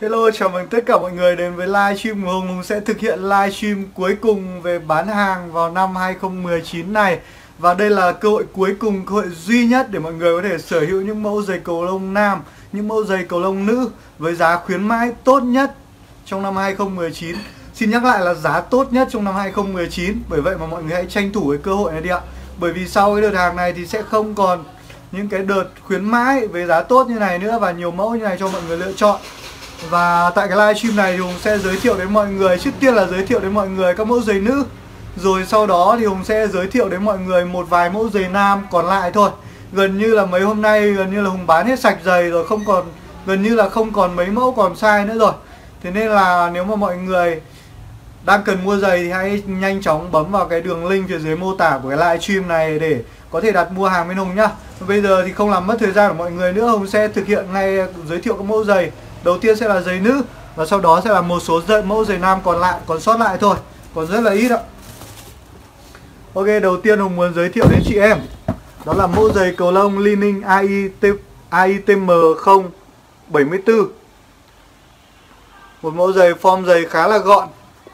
Hello, chào mừng tất cả mọi người đến với livestream của Hùng. Hùng sẽ thực hiện livestream cuối cùng về bán hàng vào năm 2019 này. Và đây là cơ hội cuối cùng, cơ hội duy nhất để mọi người có thể sở hữu những mẫu giày cầu lông nam, những mẫu giày cầu lông nữ với giá khuyến mãi tốt nhất trong năm 2019. Xin nhắc lại là giá tốt nhất trong năm 2019. Bởi vậy mà mọi người hãy tranh thủ cái cơ hội này đi ạ. Bởi vì sau cái đợt hàng này thì sẽ không còn những cái đợt khuyến mãi với giá tốt như này nữa và nhiều mẫu như này cho mọi người lựa chọn. Và tại cái livestream này thì Hùng sẽ giới thiệu đến mọi người, trước tiên là giới thiệu đến mọi người các mẫu giày nữ. Rồi sau đó thì Hùng sẽ giới thiệu đến mọi người một vài mẫu giày nam còn lại thôi. Gần như là mấy hôm nay gần như là Hùng bán hết sạch giày rồi, không còn, gần như là không còn mấy mẫu còn size nữa rồi. Thế nên là nếu mà mọi người đang cần mua giày thì hãy nhanh chóng bấm vào cái đường link phía dưới mô tả của cái livestream này để có thể đặt mua hàng bên Hùng nhá. Bây giờ thì không làm mất thời gian của mọi người nữa, Hùng sẽ thực hiện ngay giới thiệu các mẫu giày. Đầu tiên sẽ là giày nữ và sau đó sẽ là một số mẫu giày nam còn lại, còn sót lại thôi, còn rất là ít ạ. Ok, đầu tiên Hùng muốn giới thiệu đến chị em đó là mẫu giày cầu lông Li-Ning AITM 074. Một mẫu giày form giày khá là gọn.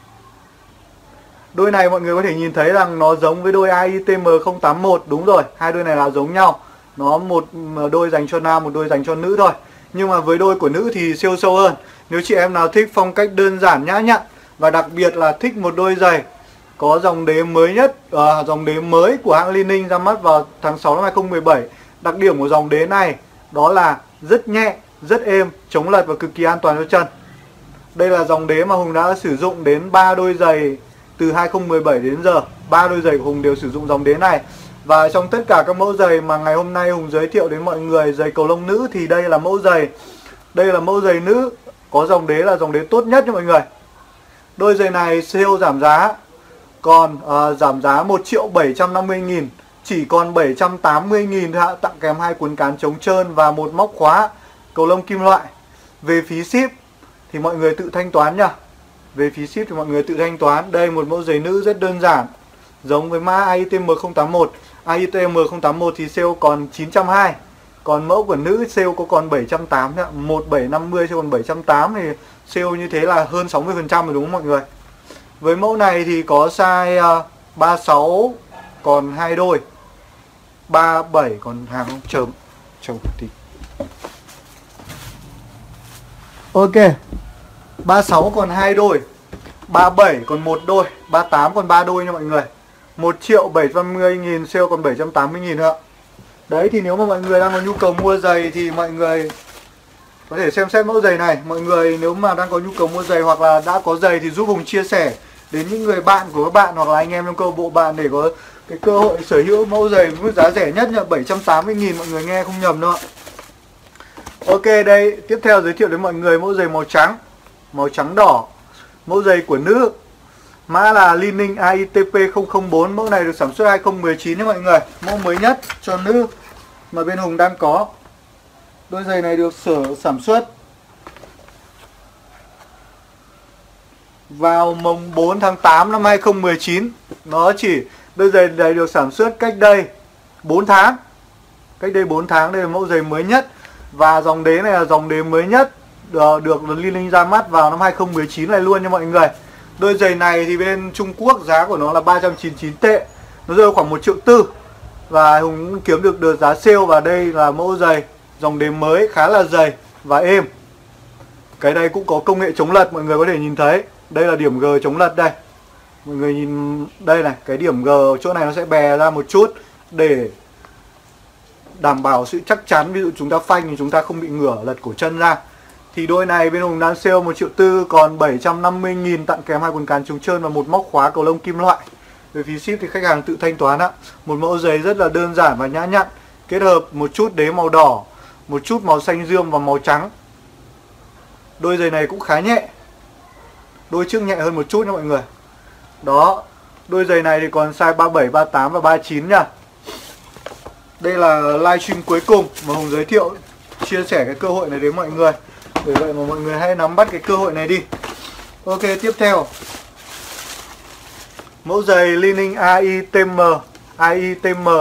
Đôi này mọi người có thể nhìn thấy rằng nó giống với đôi AITM 081. Đúng rồi, hai đôi này là giống nhau. Nó một đôi dành cho nam, một đôi dành cho nữ thôi. Nhưng mà với đôi của nữ thì siêu sâu hơn. Nếu chị em nào thích phong cách đơn giản nhã nhặn và đặc biệt là thích một đôi giày có dòng đế mới nhất, dòng đế mới của hãng Li-Ning ra mắt vào tháng 6 năm 2017. Đặc điểm của dòng đế này đó là rất nhẹ, rất êm, chống lật và cực kỳ an toàn cho chân. Đây là dòng đế mà Hùng đã sử dụng đến 3 đôi giày từ 2017 đến giờ. 3 đôi giày của Hùng đều sử dụng dòng đế này. Và trong tất cả các mẫu giày mà ngày hôm nay Hùng giới thiệu đến mọi người, giày cầu lông nữ thì đây là mẫu giày. Đây là mẫu giày nữ có dòng đế là dòng đế tốt nhất nha mọi người. Đôi giày này sale giảm giá, còn giảm giá 1.750.000, chỉ còn 780.000 thôi ạ, tặng kèm 2 cuốn cán chống trơn và một móc khóa cầu lông kim loại. Về phí ship thì mọi người tự thanh toán nha. Về phí ship thì mọi người tự thanh toán. Đây một mẫu giày nữ rất đơn giản, giống với mã AITM 081. AITM 081 thì sale còn 920. Còn mẫu của nữ sale có còn 780, 1750 chứ còn 780 thì sale như thế là hơn 60% rồi đúng không mọi người? Với mẫu này thì có size 36 còn 2 đôi, 37 còn hàng không, chờ một tí. Ok, 36 còn 2 đôi, 37 còn 1 đôi, 38 còn 3 đôi nha mọi người. 1.750.000, sale còn 780.000 nữa. Đấy, thì nếu mà mọi người đang có nhu cầu mua giày thì mọi người có thể xem xét mẫu giày này. Mọi người nếu mà đang có nhu cầu mua giày hoặc là đã có giày thì giúp Hùng chia sẻ đến những người bạn của các bạn hoặc là anh em trong câu bộ bạn để có cái cơ hội sở hữu mẫu giày với mức giá rẻ nhất nha, 780.000, mọi người nghe không nhầm đâu ạ. Ok, đây tiếp theo giới thiệu đến mọi người mẫu giày màu trắng đỏ. Mẫu giày của nữ, mã là Li-Ning AITP 004. Mẫu này được sản xuất 2019 nha mọi người. Mẫu mới nhất cho nữ mà bên Hùng đang có. Đôi giày này được sản xuất vào mùng 4 tháng 8 năm 2019. Đôi giày này được sản xuất cách đây 4 tháng. Cách đây 4 tháng, đây là mẫu giày mới nhất. Và dòng đế này là dòng đế mới nhất, được Li-Ning ra mắt vào năm 2019 này luôn nha mọi người. Đôi giày này thì bên Trung Quốc giá của nó là 399 tệ. Nó rơi khoảng 1,4 triệu. Và Hùng kiếm được đợt giá sale. Và đây là mẫu giày dòng đế mới, khá là dày và êm. Cái này cũng có công nghệ chống lật, mọi người có thể nhìn thấy. Đây là điểm G chống lật đây. Mọi người nhìn đây này, cái điểm G chỗ này nó sẽ bè ra một chút để đảm bảo sự chắc chắn. Ví dụ chúng ta phanh thì chúng ta không bị ngửa lật cổ chân ra. Thì đôi này bên Hùng đang sale 1,4 triệu, còn 750.000 tặng kèm 2 cuốn cán chống trơn và một móc khóa cầu lông kim loại. Về phí ship thì khách hàng tự thanh toán ạ. Một mẫu giày rất là đơn giản và nhã nhặn, kết hợp một chút đế màu đỏ, một chút màu xanh dương và màu trắng. Đôi giày này cũng khá nhẹ, đôi trước nhẹ hơn một chút nha mọi người. Đó, đôi giày này thì còn size 37, 38 và 39 nha. Đây là livestream cuối cùng mà Hùng giới thiệu, chia sẻ cái cơ hội này đến mọi người. Bởi vậy mà mọi người hãy nắm bắt cái cơ hội này đi. Ok, tiếp theo mẫu giày Li-Ning AITM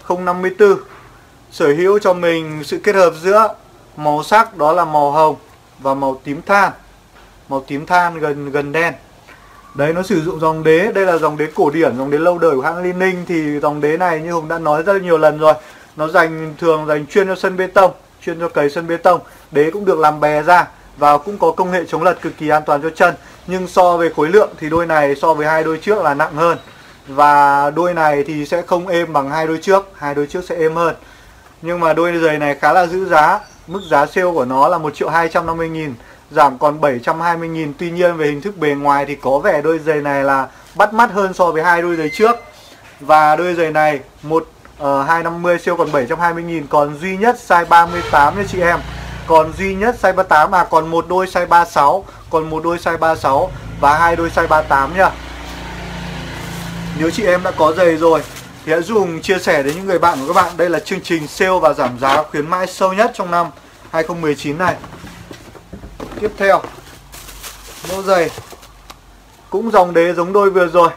054 sở hữu cho mình sự kết hợp giữa màu sắc đó là màu hồng và màu tím than. Màu tím than gần đen. Đấy, nó sử dụng dòng đế, đây là dòng đế cổ điển, dòng đế lâu đời của hãng Li Ninh. Thì dòng đế này như Hùng đã nói rất nhiều lần rồi, nó thường dành chuyên cho sân bê tông, chuyên cho cày sân bê tông. Đế cũng được làm bè ra và cũng có công nghệ chống lật cực kỳ an toàn cho chân. Nhưng so về khối lượng thì đôi này so với hai đôi trước là nặng hơn. Và đôi này thì sẽ không êm bằng hai đôi trước sẽ êm hơn. Nhưng mà đôi giày này khá là giữ giá. Mức giá sale của nó là 1.250.000, giảm còn 720.000. Tuy nhiên về hình thức bề ngoài thì có vẻ đôi giày này là bắt mắt hơn so với hai đôi giày trước. Và đôi giày này 250 sale còn 720.000, còn duy nhất size 38 nha chị em. Còn duy nhất size 38, còn một đôi size 36, còn một đôi size 36 và hai đôi size 38 nha. Nếu chị em đã có giày rồi thì hãy giúp chia sẻ đến những người bạn của các bạn. Đây là chương trình sale và giảm giá khuyến mãi sâu nhất trong năm 2019 này. Tiếp theo, mẫu giày cũng dòng đế giống đôi vừa rồi.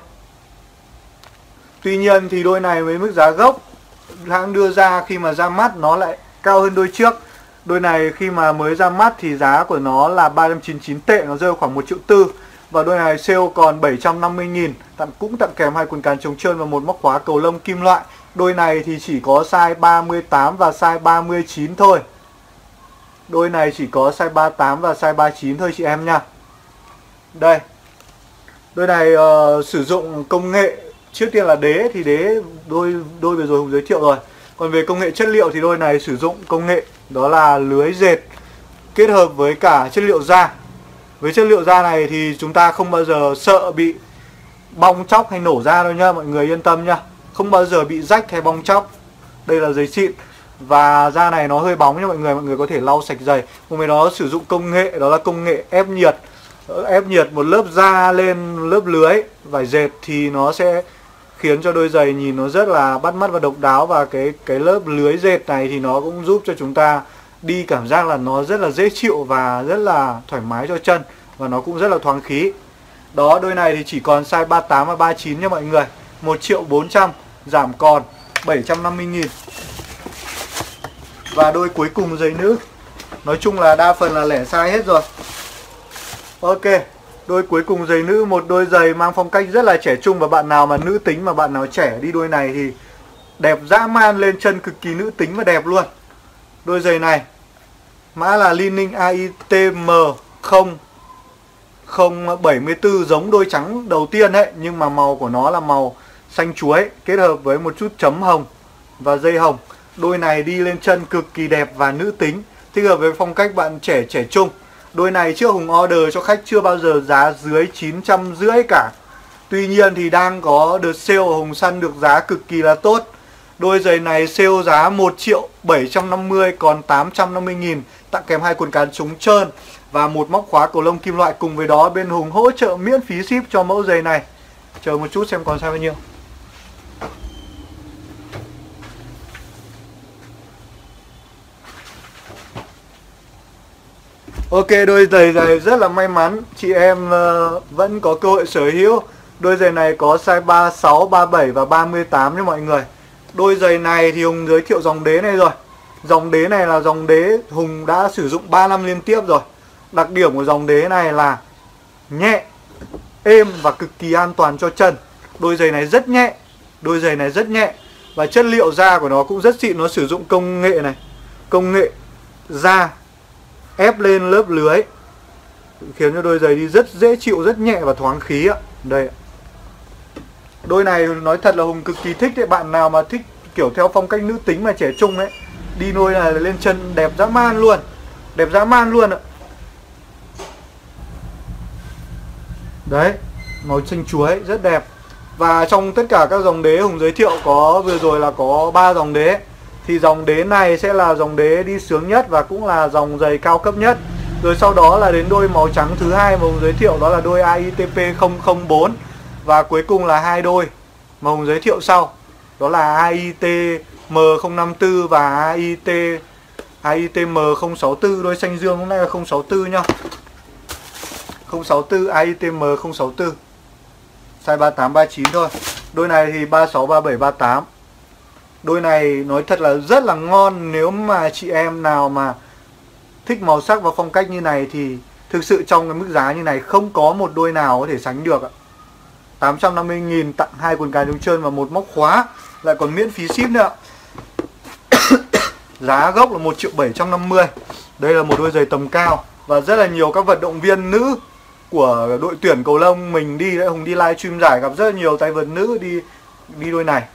Tuy nhiên thì đôi này với mức giá gốc hãng đưa ra khi mà ra mắt nó lại cao hơn đôi trước. Đôi này khi mà mới ra mắt thì giá của nó là 399 tệ, nó rơi khoảng 1,4 triệu. Và đôi này sale còn 750.000, cũng tặng kèm hai quần cán chống trơn và một móc khóa cầu lông kim loại. Đôi này thì chỉ có size 38 và size 39 thôi. Đôi này chỉ có size 38 và size 39 thôi chị em nha. Đây, đôi này sử dụng công nghệ, trước tiên là đế thì đế đôi vừa rồi Hùng giới thiệu rồi. Còn về công nghệ chất liệu thì đôi này sử dụng công nghệ đó là lưới dệt kết hợp với cả chất liệu da. Với chất liệu da này thì chúng ta không bao giờ sợ bị bong chóc hay nổ da đâu nha, mọi người yên tâm nha. Không bao giờ bị rách hay bong chóc. Đây là giày xịn. Và da này nó hơi bóng nha mọi người có thể lau sạch giày. Cùng với đó sử dụng công nghệ đó là công nghệ ép nhiệt. Ép nhiệt một lớp da lên lớp lưới vải dệt thì nó sẽ khiến cho đôi giày nhìn nó rất là bắt mắt và độc đáo. Và cái lớp lưới dệt này thì nó cũng giúp cho chúng ta đi cảm giác là nó rất là dễ chịu và rất là thoải mái cho chân. Và nó cũng rất là thoáng khí. Đó, đôi này thì chỉ còn size 38 và 39 nha mọi người. 1.400.000, giảm còn 750.000. Và đôi cuối cùng giày nữ. Nói chung là đa phần là lẻ size hết rồi. Ok, đôi cuối cùng giày nữ, một đôi giày mang phong cách rất là trẻ trung. Và bạn nào mà nữ tính mà bạn nào trẻ đi đôi này thì đẹp dã man, lên chân cực kỳ nữ tính và đẹp luôn. Đôi giày này mã là Li Ninh AITM 074, giống đôi trắng đầu tiên ấy, nhưng mà màu của nó là màu xanh chuối kết hợp với một chút chấm hồng và dây hồng. Đôi này đi lên chân cực kỳ đẹp và nữ tính, thích hợp với phong cách bạn trẻ trung. Đôi này trước Hùng order cho khách chưa bao giờ giá dưới 950 cả. Tuy nhiên thì đang có đợt sale Hùng săn được giá cực kỳ là tốt. Đôi giày này sale giá 1.750.000 còn 850.000, tặng kèm hai quần cán chống trơn và một móc khóa cầu lông kim loại. Cùng với đó bên Hùng hỗ trợ miễn phí ship cho mẫu giày này. Chờ một chút xem còn size bao nhiêu. Ok, đôi giày này rất là may mắn, chị em vẫn có cơ hội sở hữu. Đôi giày này có size 36, 37 và 38 nha mọi người. Đôi giày này thì Hùng giới thiệu dòng đế này rồi. Dòng đế này là dòng đế Hùng đã sử dụng 3 năm liên tiếp rồi. Đặc điểm của dòng đế này là nhẹ, êm và cực kỳ an toàn cho chân. Đôi giày này rất nhẹ. Đôi giày này rất nhẹ. Và chất liệu da của nó cũng rất xịn. Nó sử dụng công nghệ này, công nghệ da ép lên lớp lưới, khiến cho đôi giày đi rất dễ chịu, rất nhẹ và thoáng khí ạ. Đây ạ. Đôi này nói thật là Hùng cực kỳ thích đấy. Bạn nào mà thích kiểu theo phong cách nữ tính mà trẻ trung ấy, đi đôi này lên chân đẹp dã man luôn. Đẹp dã man luôn ạ. Đấy, màu xanh chuối rất đẹp. Và trong tất cả các dòng đế Hùng giới thiệu có vừa rồi là có 3 dòng đế. Thì dòng đế này sẽ là dòng đế đi sướng nhất và cũng là dòng giày cao cấp nhất. Rồi sau đó là đến đôi màu trắng thứ hai mà Hùng giới thiệu, đó là đôi AITP 004. Và cuối cùng là hai đôi mà Hùng giới thiệu sau, đó là AITM 054 và AITM 064. Đôi xanh dương hôm nay là 064 nhá. 064, AITM 064, size 38, 39 thôi. Đôi này thì 36, 37, 38. Đôi này nói thật là rất là ngon. Nếu mà chị em nào mà thích màu sắc và phong cách như này thì thực sự trong cái mức giá như này không có một đôi nào có thể sánh được ạ. 850.000 tặng 2 quần cài trống trơn và một móc khóa, lại còn miễn phí ship nữa. Giá gốc là 1.750.000. Đây là một đôi giày tầm cao và rất là nhiều các vận động viên nữ của đội tuyển cầu lông mình đi đấy, Hùng đi livestream giải gặp rất là nhiều tay vợt nữ đi đôi này.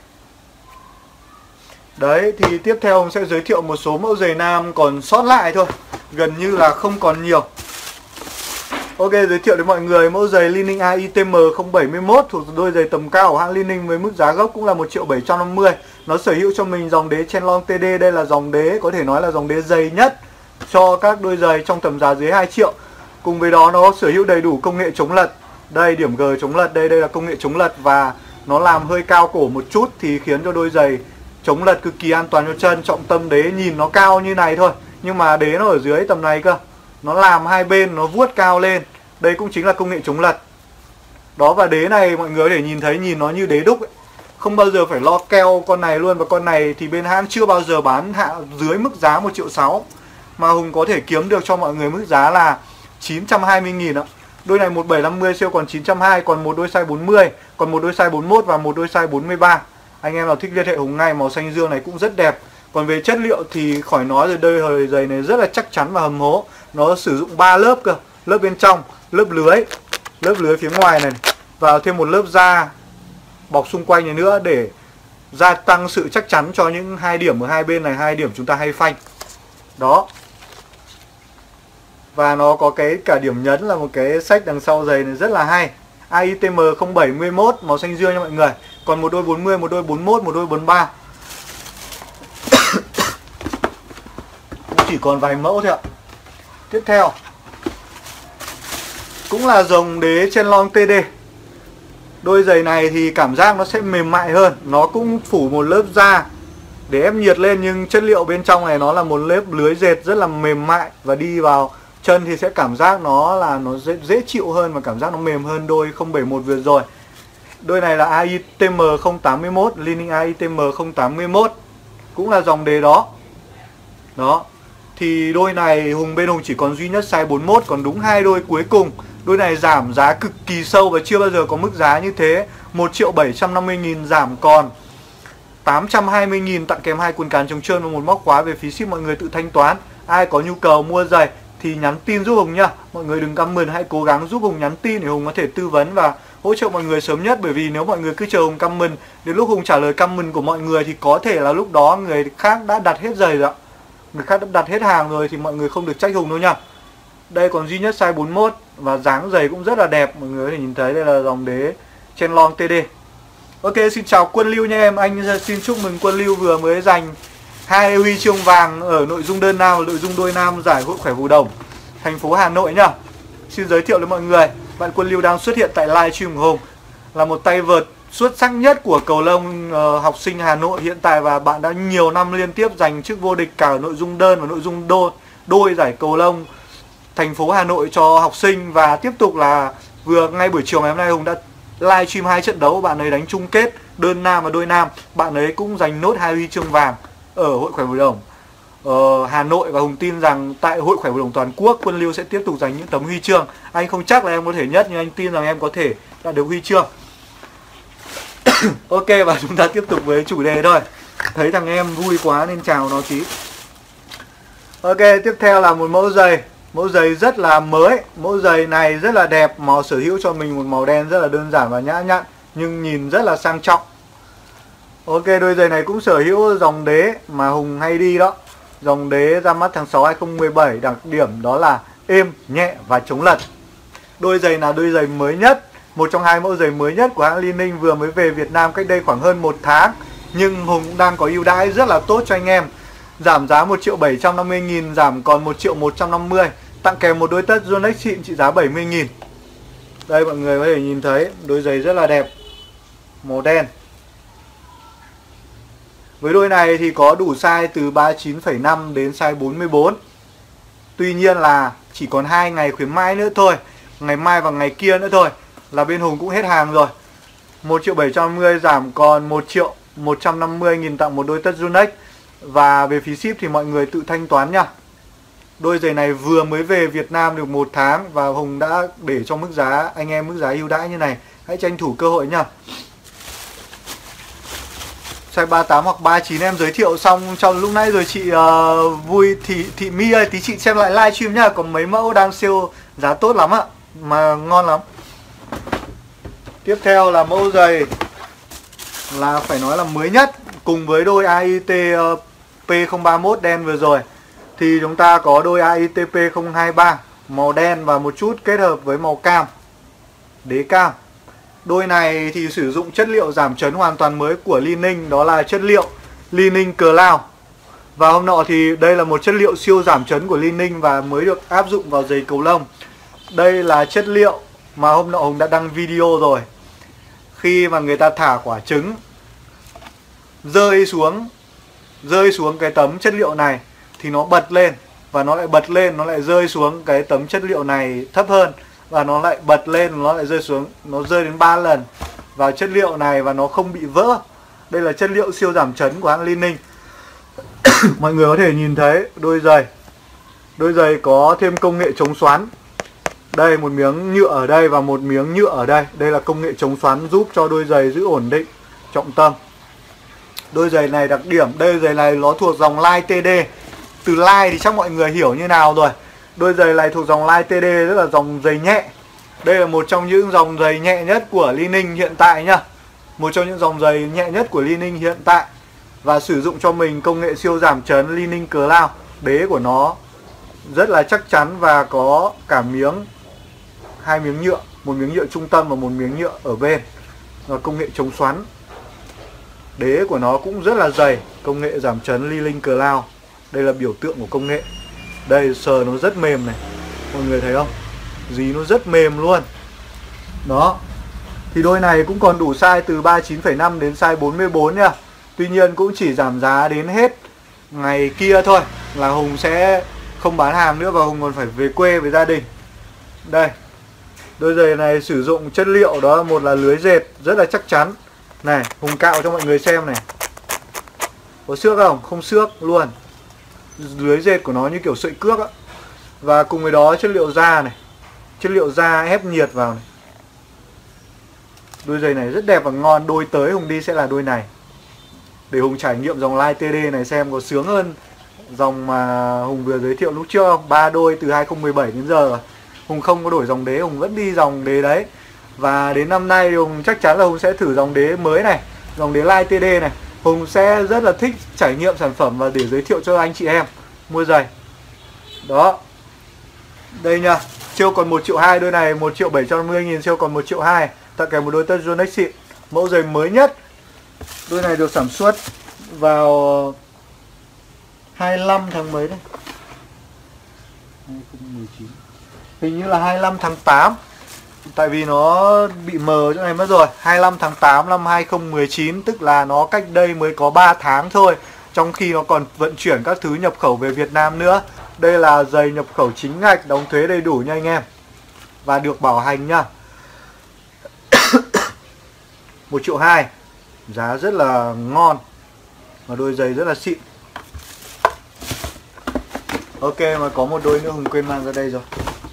Đấy, thì tiếp theo Hùng sẽ giới thiệu một số mẫu giày nam còn sót lại thôi, gần như là không còn nhiều. Ok, giới thiệu đến mọi người mẫu giày Li-Ning AITM 071 thuộc đôi giày tầm cao của hãng Li-Ning với mức giá gốc cũng là 1.750.000. Nó sở hữu cho mình dòng đế Chenlong TD, đây là dòng đế có thể nói là dòng đế dày nhất cho các đôi giày trong tầm giá dưới 2 triệu. Cùng với đó nó sở hữu đầy đủ công nghệ chống lật. Đây, điểm G chống lật, đây là công nghệ chống lật và nó làm hơi cao cổ một chút thì khiến cho đôi giày chống lật cực kỳ an toàn cho chân. Trọng tâm đế nhìn nó cao như này thôi, nhưng mà đế nó ở dưới tầm này cơ. Nó làm hai bên nó vuốt cao lên. Đây cũng chính là công nghệ chống lật. Đó, và đế này mọi người có thể nhìn thấy, nhìn nó như đế đúc ấy. Không bao giờ phải lo keo con này luôn. Và con này thì bên hãng chưa bao giờ bán hạ dưới mức giá 1.600.000, mà Hùng có thể kiếm được cho mọi người mức giá là 920.000 ạ. Đôi này 1750 sale còn 920, còn một đôi size 40, còn một đôi size 41 và một đôi size 43. Anh em nào thích liên hệ Hùng ngay. Màu xanh dương này cũng rất đẹp. Còn về chất liệu thì khỏi nói rồi, đôi giày này rất là chắc chắn và hầm hố. Nó sử dụng 3 lớp cơ. Lớp bên trong, lớp lưới phía ngoài này, và thêm một lớp da bọc xung quanh này nữa để gia tăng sự chắc chắn cho những hai điểm ở hai bên này, hai điểm chúng ta hay phanh. Đó. Và nó có cái cả điểm nhấn là một cái sách đằng sau giày này rất là hay. AITM 071 màu xanh dương nha mọi người. Còn một đôi 40, một đôi 41, một đôi 43. Chỉ còn vài mẫu thôi ạ. Tiếp theo cũng là dòng đế Chenlong TD. Đôi giày này thì cảm giác nó sẽ mềm mại hơn. Nó cũng phủ một lớp da để ép nhiệt lên, nhưng chất liệu bên trong này nó là một lớp lưới dệt rất là mềm mại. Và đi vào chân thì sẽ cảm giác nó dễ chịu hơn và cảm giác nó mềm hơn đôi 071 vừa rồi. Đôi này là AITM 081, Li-Ning AITM 081, cũng là dòng đế đó. Đó. Thì đôi này bên Hùng chỉ còn duy nhất size 41, còn đúng hai đôi cuối cùng. Đôi này giảm giá cực kỳ sâu và chưa bao giờ có mức giá như thế. 1.750.000 giảm còn 820.000 tặng kèm 2 quần cán trống trơn và một móc khóa. Về phí ship mọi người tự thanh toán. Ai có nhu cầu mua giày thì nhắn tin giúp Hùng nhá. Mọi người đừng comment, hãy cố gắng giúp Hùng nhắn tin để Hùng có thể tư vấn và hỗ trợ mọi người sớm nhất. Bởi vì nếu mọi người cứ chờ Hùng comment, đến lúc Hùng trả lời comment của mọi người thì có thể là lúc đó người khác đã đặt hết giày rồi ạ. Người khác đã đặt hết hàng rồi thì mọi người không được trách Hùng đâu nha. Đây còn duy nhất size 41 và dáng giày cũng rất là đẹp. Mọi người có thể nhìn thấy đây là dòng đế Chenlong TD. Ok, xin chào Quân Lưu nha em. Anh xin chúc mừng Quân Lưu vừa mới giành 2 huy chương vàng ở nội dung đơn nam và nội dung đôi nam giải Hội khỏe Phù Đồng thành phố Hà Nội nhá. Xin giới thiệu với mọi người, bạn Quân Lưu đang xuất hiện tại livestream của Hùng, là một tay vợt xuất sắc nhất của cầu lông học sinh Hà Nội hiện tại, và bạn đã nhiều năm liên tiếp giành chức vô địch cả ở nội dung đơn và nội dung đôi giải cầu lông thành phố Hà Nội cho học sinh. Và tiếp tục là vừa ngay buổi chiều ngày hôm nay Hùng đã livestream 2 trận đấu, bạn ấy đánh chung kết đơn nam và đôi nam, bạn ấy cũng giành nốt 2 huy chương vàng ở Hội khỏe Phù Đồng Hà Nội. Và Hùng tin rằng tại Hội khỏe Phù Đồng toàn quốc, Quân Lưu sẽ tiếp tục giành những tấm huy chương. Anh không chắc là em có thể nhất, nhưng anh tin rằng em có thể đạt được huy chương. Ok, và chúng ta tiếp tục với chủ đề thôi. Thấy thằng em vui quá nên chào nó tí. Ok, tiếp theo là một mẫu giày. Mẫu giày rất là mới. Mẫu giày này rất là đẹp. Màu sở hữu cho mình một màu đen rất là đơn giản và nhã nhặn, nhưng nhìn rất là sang trọng. Ok, đôi giày này cũng sở hữu dòng đế mà Hùng hay đi đó. Dòng đế ra mắt tháng 6 2017. Đặc điểm đó là êm, nhẹ và chống lật. Đôi giày là đôi giày mới nhất, một trong hai mẫu giày mới nhất của hãng Li-Ning, vừa mới về Việt Nam cách đây khoảng hơn 1 tháng. Nhưng Hùng cũng đang có ưu đãi rất là tốt cho anh em. Giảm giá 1.750.000, giảm còn 1.150.000. Tặng kèm một đôi tất Yonex xịn trị giá 70.000. Đây mọi người có thể nhìn thấy, đôi giày rất là đẹp, màu đen. Với đôi này thì có đủ size từ 39,5 đến size 44. Tuy nhiên là chỉ còn 2 ngày khuyến mãi nữa thôi, ngày mai và ngày kia nữa thôi là bên Hùng cũng hết hàng rồi. 1.750.000 giảm còn 1.150.000 tặng một đôi tất Yonex. Và về phí ship thì mọi người tự thanh toán nha. Đôi giày này vừa mới về Việt Nam được 1 tháng và Hùng đã để cho mức giá anh em, mức giá ưu đãi như này. Hãy tranh thủ cơ hội nhá. Size 38 hoặc 39 em giới thiệu xong trong lúc nãy rồi chị Vui Thị My ơi, tí chị xem lại livestream nhá. Còn mấy mẫu đang sale giá tốt lắm ạ, mà ngon lắm. Tiếp theo là mẫu giày là phải nói là mới nhất cùng với đôi AIT P031 đen vừa rồi. Thì chúng ta có đôi AIT P023 màu đen và một chút kết hợp với màu cam, đế cam. Đôi này thì sử dụng chất liệu giảm chấn hoàn toàn mới của Li-Ning, đó là chất liệu Li-Ning Cloud. Và hôm nọ thì đây là một chất liệu siêu giảm chấn của Li-Ning và mới được áp dụng vào giày cầu lông. Đây là chất liệu mà hôm nọ Hùng đã đăng video rồi. Khi mà người ta thả quả trứng rơi xuống cái tấm chất liệu này thì nó bật lên, và nó lại bật lên, nó lại rơi xuống cái tấm chất liệu này thấp hơn, và nó lại bật lên, nó lại rơi xuống, nó rơi đến 3 lần vào chất liệu này và nó không bị vỡ. Đây là chất liệu siêu giảm chấn của hãng Li-Ning. Mọi người có thể nhìn thấy đôi giày có thêm công nghệ chống xoắn. Đây, một miếng nhựa ở đây và một miếng nhựa ở đây. Đây là công nghệ chống xoắn giúp cho đôi giày giữ ổn định trọng tâm. Đôi giày này đặc điểm, đôi giày này nó thuộc dòng Line TD. Từ Line thì chắc mọi người hiểu như nào rồi. Đôi giày này thuộc dòng Line TD, rất là dòng giày nhẹ. Đây là một trong những dòng giày nhẹ nhất của Li-Ning hiện tại nhá. Một trong những dòng giày nhẹ nhất của Li-Ning hiện tại. Và sử dụng cho mình công nghệ siêu giảm chấn Li-Ning Cloud. Đế của nó rất là chắc chắn và có cả hai miếng nhựa, một miếng nhựa trung tâm và một miếng nhựa ở bên. Và công nghệ chống xoắn. Đế của nó cũng rất là dày, công nghệ giảm chấn Li-Ning Cloud. Đây là biểu tượng của công nghệ. Đây, sờ nó rất mềm này, mọi người thấy không? Dí nó rất mềm luôn. Đó. Thì đôi này cũng còn đủ size từ 39,5 đến size 44 nha. Tuy nhiên cũng chỉ giảm giá đến hết ngày kia thôi là Hùng sẽ không bán hàng nữa và Hùng còn phải về quê với gia đình. Đây, đôi giày này sử dụng chất liệu đó, một là lưới dệt rất là chắc chắn. Này, Hùng cạo cho mọi người xem này. Có xước không? Không xước luôn. Lưới dệt của nó như kiểu sợi cước á. Và cùng với đó chất liệu da này. Chất liệu da ép nhiệt vào này. Đôi giày này rất đẹp và ngon. Đôi tới Hùng đi sẽ là đôi này. Để Hùng trải nghiệm dòng Line TD này xem có sướng hơn dòng mà Hùng vừa giới thiệu lúc trước không? 3 đôi từ 2017 đến giờ. Hùng không có đổi dòng đế, Hùng vẫn đi dòng đế đấy. Và đến năm nay Hùng chắc chắn là Hùng sẽ thử dòng đế mới này, dòng đế Line TD này. Hùng sẽ rất là thích trải nghiệm sản phẩm và để giới thiệu cho anh chị em mua giày. Đó. Đây nha, siêu còn 1.2 triệu, đôi này 1.750.000, siêu còn 1.2 triệu. Tặng kèm một đôi tất Yonex xịn. Mẫu giày mới nhất. Đôi này được sản xuất vào 25 tháng mấy đấy? 2019. Hình như là 25 tháng 8. Tại vì nó bị mờ chỗ này mất rồi. 25 tháng 8 năm 2019, tức là nó cách đây mới có 3 tháng thôi. Trong khi nó còn vận chuyển các thứ nhập khẩu về Việt Nam nữa. Đây là giày nhập khẩu chính ngạch, đóng thuế đầy đủ nha anh em. Và được bảo hành nha. 1.2 triệu. Giá rất là ngon. Và đôi giày rất là xịn. Ok, mà có một đôi nữa Hùng quên mang ra đây rồi.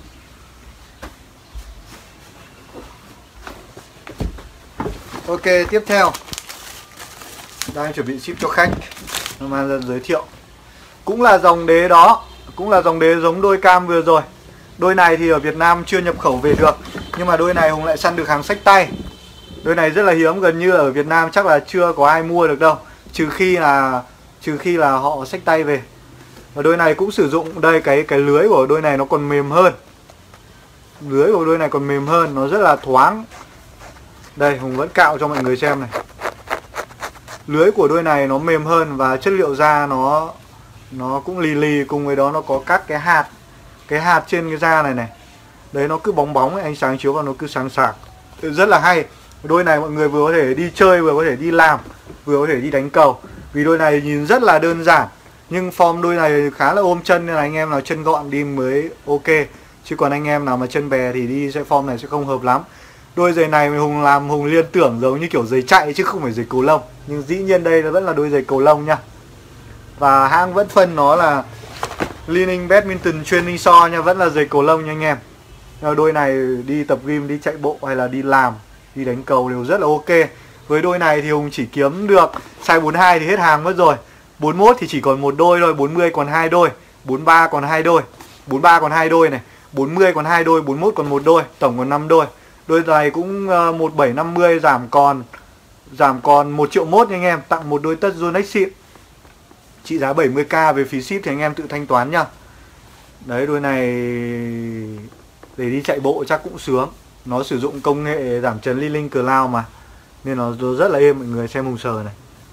Ok, tiếp theo đang chuẩn bị ship cho khách, mang ra giới thiệu. Cũng là dòng đế đó, cũng là dòng đế giống đôi cam vừa rồi. Đôi này thì ở Việt Nam chưa nhập khẩu về được, nhưng mà đôi này Hùng lại săn được hàng xách tay. Đôi này rất là hiếm, gần như ở Việt Nam chắc là chưa có ai mua được đâu, trừ khi là họ xách tay về. Và đôi này cũng sử dụng đây, cái lưới của đôi này nó còn mềm hơn. Lưới của đôi này còn mềm hơn, nó rất là thoáng. Đây, Hùng vẫn cạo cho mọi người xem này. Lưới của đôi này nó mềm hơn và chất liệu da nó cũng lì lì, cùng với đó nó có các cái hạt trên cái da này này. Đấy, nó cứ bóng bóng ấy, ánh sáng chiếu vào nó cứ sáng sạc. Rất là hay. Đôi này mọi người vừa có thể đi chơi, vừa có thể đi làm, vừa có thể đi đánh cầu. Vì đôi này nhìn rất là đơn giản, nhưng form đôi này khá là ôm chân, nên là anh em nào chân gọn đi mới ok. Chứ còn anh em nào mà chân bè thì đi form này sẽ không hợp lắm. Đôi giày này Hùng liên tưởng giống như kiểu giày chạy chứ không phải giày cầu lông. Nhưng dĩ nhiên đây vẫn là đôi giày cầu lông nha. Và hãng vẫn phân nó là Li-Ning Badminton Training Short nha, vẫn là giày cầu lông nha anh em. Đôi này đi tập gym, đi chạy bộ hay là đi làm, đi đánh cầu đều rất là ok. Với đôi này thì Hùng chỉ kiếm được size 42 thì hết hàng mất rồi. 41 thì chỉ còn một đôi thôi, 40 còn 2 đôi, 43 còn 2 đôi, 43 còn 2 đôi này, 40 còn 2 đôi, 41 còn một đôi, tổng còn 5 đôi. Đôi này cũng 1750 giảm còn 1 triệu mốt nha anh em, tặng một đôi tất Yonex xịn. Trị giá 70k, về phí ship thì anh em tự thanh toán nha. Đấy, đôi này để đi chạy bộ chắc cũng sướng. Nó sử dụng công nghệ giảm chấn Li-Ning Cloud mà, nên nó rất là êm. Mọi người xem Hùng sờ này,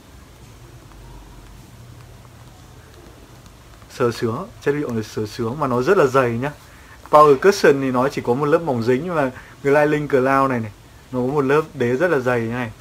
sờ sướng, chất liệu này sờ sướng mà nó rất là dày nhá. Power Cushion thì nó chỉ có một lớp mỏng dính, nhưng mà cái Li-Ning Cloud này nó có một lớp đế rất là dày như này.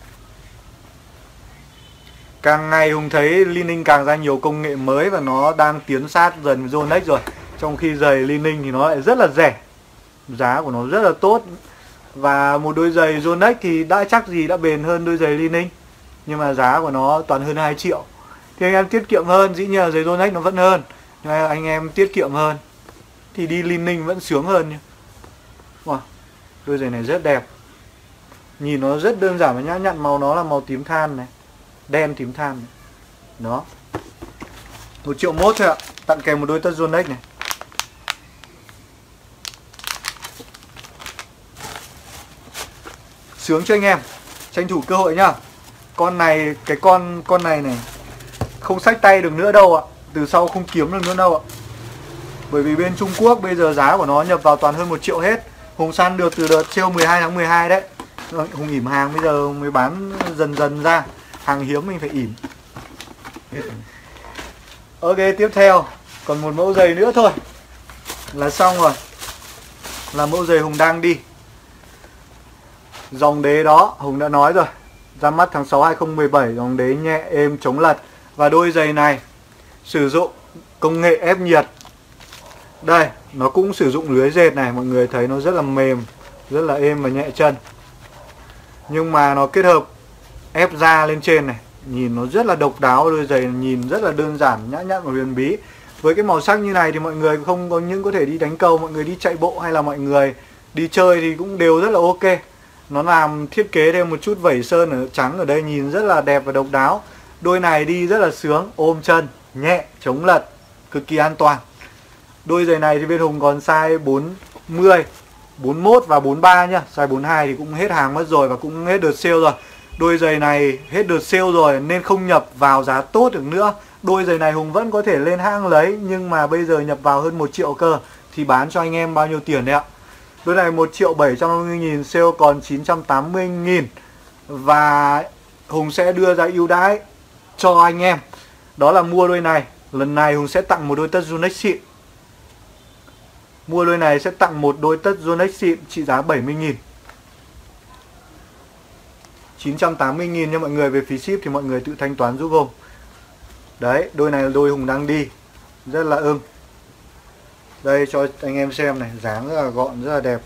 Càng ngày Hùng thấy Li-Ning càng ra nhiều công nghệ mới và nó đang tiến sát dần với Yonex rồi. Trong khi giày Li-Ning thì nó lại rất là rẻ, giá của nó rất là tốt. Và một đôi giày Yonex thì đã chắc gì đã bền hơn đôi giày Li-Ning, nhưng mà giá của nó toàn hơn 2 triệu. Thì anh em tiết kiệm hơn, dĩ nhiên là giày Yonex nó vẫn hơn, nhưng mà anh em tiết kiệm hơn thì đi Li-Ning vẫn sướng hơn nhá. Wow, đôi giày này rất đẹp. Nhìn nó rất đơn giản và nhã nhặn, màu nó là màu tím than này, đen tím than này. Đó, 1 triệu mốt thôi ạ, tặng kèm một đôi tất Yonex này. Sướng cho anh em, tranh thủ cơ hội nhá. Con này, cái con này không xách tay được nữa đâu ạ, từ sau không kiếm được nữa đâu ạ. Bởi vì bên Trung Quốc bây giờ giá của nó nhập vào toàn hơn 1 triệu hết. Hùng săn được từ đợt sale 12 tháng 12 đấy. Hùng ỉm hàng bây giờ mới bán dần dần ra. Hàng hiếm mình phải ỉm. Ok, tiếp theo còn một mẫu giày nữa thôi là xong rồi. Là mẫu giày Hùng đang đi. Dòng đế đó Hùng đã nói rồi, ra mắt tháng 6 2017, dòng đế nhẹ êm chống lật. Và đôi giày này sử dụng công nghệ ép nhiệt. Đây, nó cũng sử dụng lưới dệt này, mọi người thấy nó rất là mềm, rất là êm và nhẹ chân. Nhưng mà nó kết hợp ép da lên trên này, nhìn nó rất là độc đáo. Đôi giày nhìn rất là đơn giản, nhã nhặn và huyền bí. Với cái màu sắc như này thì mọi người không có những có thể đi đánh cầu, mọi người đi chạy bộ hay là mọi người đi chơi thì cũng đều rất là ok. Nó làm thiết kế thêm một chút vẩy sơn ở trắng ở đây, nhìn rất là đẹp và độc đáo. Đôi này đi rất là sướng, ôm chân, nhẹ, chống lật, cực kỳ an toàn. Đôi giày này thì bên Hùng còn size 40, 41 và 43 nhá. Size 42 thì cũng hết hàng mất rồi và cũng hết đợt sale rồi. Đôi giày này hết đợt sale rồi nên không nhập vào giá tốt được nữa. Đôi giày này Hùng vẫn có thể lên hãng lấy, nhưng mà bây giờ nhập vào hơn 1 triệu cơ. Thì bán cho anh em bao nhiêu tiền đấy ạ? Đôi này 1.750.000, sale còn 980.000. Và Hùng sẽ đưa ra ưu đãi cho anh em, đó là mua đôi này. Lần này Hùng sẽ tặng một đôi tất Yonex xịn. Mua đôi này sẽ tặng một đôi tất Yonex xịn trị giá 70.000, 980.000 nha mọi người. Về phí ship thì mọi người tự thanh toán giúp Hùng. Đấy, đôi này là đôi Hùng đang đi, rất là ưng. Đây cho anh em xem này, dáng rất là gọn, rất là đẹp.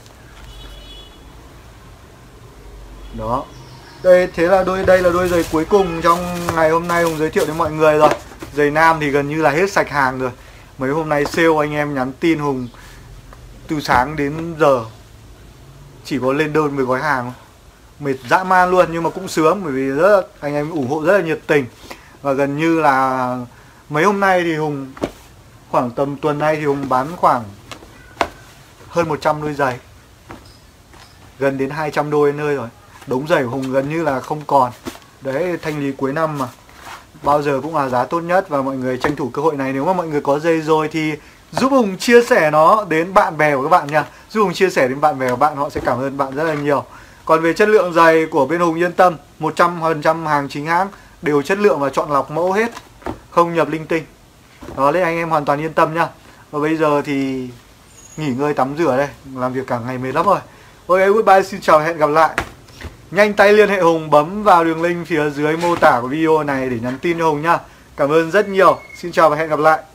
Đó. Đây, thế là đây là đôi giày cuối cùng trong ngày hôm nay Hùng giới thiệu đến mọi người rồi. Giày nam thì gần như là hết sạch hàng rồi. Mấy hôm nay sale anh em nhắn tin Hùng từ sáng đến giờ chỉ có lên đơn 10 gói hàng. Mệt dã man luôn, nhưng mà cũng sướng bởi vì anh em ủng hộ rất là nhiệt tình. Và gần như là mấy hôm nay thì Hùng khoảng tầm tuần nay thì Hùng bán khoảng hơn 100 đôi giày, gần đến 200 đôi nơi rồi. Đống giày của Hùng gần như là không còn. Đấy, thanh lý cuối năm mà, bao giờ cũng là giá tốt nhất. Và mọi người tranh thủ cơ hội này. Nếu mà mọi người có giày rồi thì giúp Hùng chia sẻ nó đến bạn bè của các bạn nha. Giúp Hùng chia sẻ đến bạn bè của bạn, họ sẽ cảm ơn bạn rất là nhiều. Còn về chất lượng giày của bên Hùng yên tâm, 100% hàng chính hãng, đều chất lượng và chọn lọc mẫu hết, không nhập linh tinh. Đó, nên anh em hoàn toàn yên tâm nhá. Và bây giờ thì nghỉ ngơi tắm rửa đây, làm việc cả ngày mệt lắm rồi. Ok, goodbye, xin chào và hẹn gặp lại. Nhanh tay liên hệ Hùng, bấm vào đường link phía dưới mô tả của video này để nhắn tin cho Hùng nhá. Cảm ơn rất nhiều. Xin chào và hẹn gặp lại.